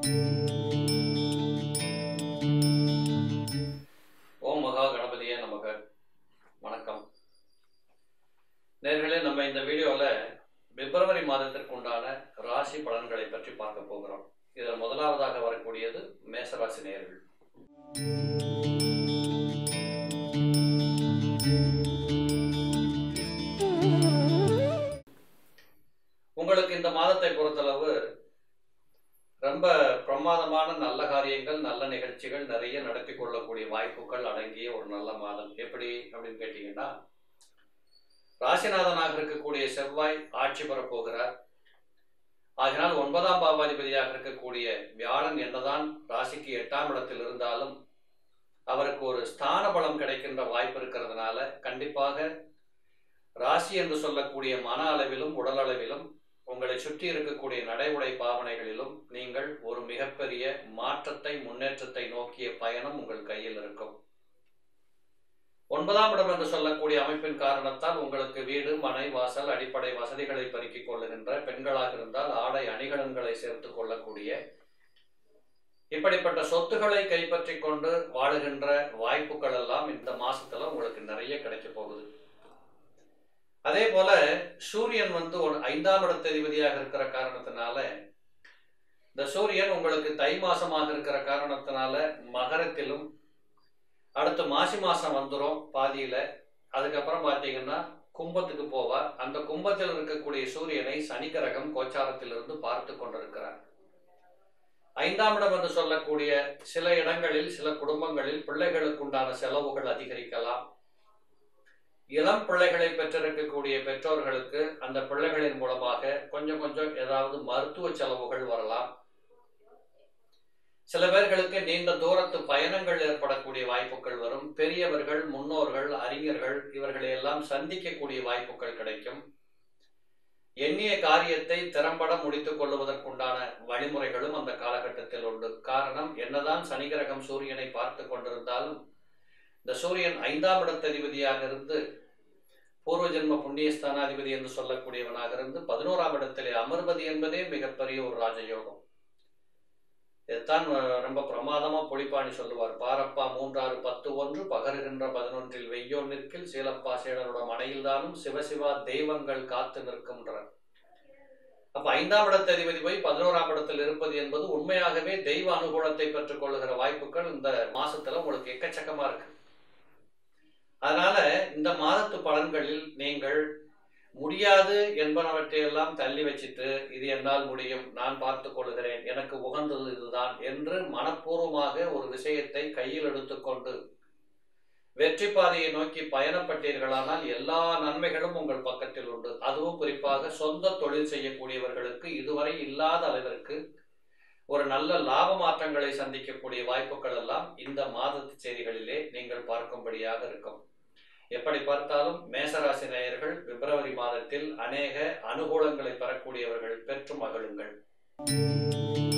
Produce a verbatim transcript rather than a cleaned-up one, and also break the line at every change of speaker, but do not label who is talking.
ஓம் மகா கணபதியே நமக. வணக்கம் நேர்களே, நம்ம இந்த வீடியோவில் பிப்ரவரி மாதத்திற்கு உண்டான ராசி பலன்களை பற்றி பார்க்க போகிறோம். இதில் முதலாவதாக வரக்கூடியது மேசராசி நேயர்கள். உங்களுக்கு இந்த மாதத்தை பொறுத்தளவு ரொம்ப பிரமாதமான நல்ல காரியங்கள், நல்ல நிகழ்ச்சிகள் நிறைய நடத்தி கொள்ளக்கூடிய வாய்ப்புகள் அடங்கிய ஒரு நல்ல மாதம். எப்படி அப்படின்னு கேட்டீங்கன்னா, ராசிநாதனாக இருக்கக்கூடிய செவ்வாய் ஆட்சி பெறப்போகிறார். ஆகினால் ஒன்பதாம் பாவாதிபதியாக இருக்கக்கூடிய வியாழன் என்னதான் ராசிக்கு எட்டாம் இடத்தில் இருந்தாலும் அவருக்கு ஒரு ஸ்தான பலம் கிடைக்கின்ற வாய்ப்பு இருக்கிறதுனால கண்டிப்பாக ராசி என்று சொல்லக்கூடிய மன அளவிலும் உடல் அளவிலும் உங்களை சுற்றி இருக்கக்கூடிய நடைமுறை பாவனைகளிலும் நீங்கள் ஒரு மிகப்பெரிய மாற்றத்தை, முன்னேற்றத்தை நோக்கிய பயணம் உங்கள் கையில் இருக்கும். ஒன்பதாம் இடம் என்று சொல்லக்கூடிய அமைப்பின் காரணத்தால் உங்களுக்கு வீடு, மனை, வாசல், அடிப்படை வசதிகளை பெருக்கிக் கொள்ளுகின்ற பெண்களாக இருந்தால் ஆடை அணிகலன்களை சேர்த்துக் கொள்ளக்கூடிய இப்படிப்பட்ட சொத்துக்களை கைப்பற்றி கொண்டு வாழுகின்ற வாய்ப்புகள் எல்லாம் இந்த மாசத்துல உங்களுக்கு நிறைய கிடைக்க போகுது. அதே போல சூரியன் வந்து ஒரு ஐந்தாம் இடத்ததிபதியாக இருக்கிற காரணத்தினால இந்த சூரியன் உங்களுக்கு தை மாசமாக இருக்கிற காரணத்தினால மகரத்திலும், அடுத்து மாசி மாசம் வந்துடும் பாதியில, அதுக்கப்புறம் பார்த்தீங்கன்னா கும்பத்துக்கு போவார். அந்த கும்பத்தில் இருக்கக்கூடிய சூரியனை சனி கிரகம் கோச்சாரத்திலிருந்து பார்த்து கொண்டிருக்கிறார். ஐந்தாம் இடம் என்று சொல்லக்கூடிய சில இடங்களில், சில குடும்பங்களில் பிள்ளைகளுக்கு உண்டான செலவுகள் அதிகரிக்கலாம். இளம் பிள்ளைகளை பெற்றிருக்கக்கூடிய பெற்றோர்களுக்கு அந்த பிள்ளைகளின் மூலமாக கொஞ்சம் கொஞ்சம் ஏதாவது மருத்துவ செலவுகள் வரலாம். சில பேர்களுக்கு நீண்ட தூரத்து பயணங்கள் ஏற்படக்கூடிய வாய்ப்புகள் வரும். பெரியவர்கள், முன்னோர்கள், அறிஞர்கள் இவர்களை எல்லாம் சந்திக்கக்கூடிய வாய்ப்புகள் கிடைக்கும். எண்ணிய காரியத்தை திறம்பட முடித்துக் கொள்வதற்குண்டான வழிமுறைகளும் அந்த காலகட்டத்தில் உண்டு. காரணம், என்னதான் சனி கிரகம் சூரியனை பார்த்து கொண்டிருந்தாலும் இந்த சூரியன் ஐந்தாம் இடத்ததிபதியாக இருந்து பூர்வ ஜென்ம புண்ணியஸ்தானாதிபதி என்று சொல்லக்கூடியவனாக இருந்து பதினோராம் இடத்திலே அமர்வது என்பதே மிகப்பெரிய ஒரு ராஜயோகம். இதைத்தான் ரொம்ப பிரமாதமா பொழிப்பாணி சொல்லுவார். பாரப்பா மூன்றாறு பத்து ஒன்று பகருகின்ற பதினொன்றில் வெய்யோ நிற்கில் சீலப்பா சேடனோட மனையில்தானும் சிவசிவா தெய்வங்கள் காத்து நிற்கின்றார். அப்ப ஐந்தாம் இடத்ததிபதி போய் பதினோராம் இடத்தில் இருப்பது என்பது உண்மையாகவே தெய்வ அனுகூலத்தை பெற்றுக் கொள்ளுகிற வாய்ப்புகள் இந்த மாசத்துல உங்களுக்கு எக்கச்சக்கமா இருக்கு. அதனால இந்த மாதத்து பலன்களில் நீங்கள் முடியாது என்பனவற்றையெல்லாம் தள்ளி வச்சுட்டு இது என்னால் முடியும், நான் பார்த்து கொள்கிறேன், எனக்கு உகந்தது இதுதான் என்று மனப்பூர்வமாக ஒரு விஷயத்தை கையில் எடுத்துக்கொண்டு வெற்றி பாதையை நோக்கி பயணப்பட்டீர்களானால் எல்லா நன்மைகளும் உங்கள் பக்கத்தில் உண்டு. அதுவும் குறிப்பாக சொந்த தொழில் செய்யக்கூடியவர்களுக்கு இதுவரை இல்லாத அளவிற்கு ஒரு நல்ல லாப மாற்றங்களை சந்திக்கக்கூடிய வாய்ப்புகள் எல்லாம் இந்த மாதத்து செய்திகளிலே நீங்கள் பார்க்கும்படியாக இருக்கும். எப்படி பார்த்தாலும் மேசராசி நேயர்கள் பிப்ரவரி மாதத்தில் அநேக அனுகூலங்களை பெறக்கூடியவர்கள், பெற்று மகிழுங்கள்.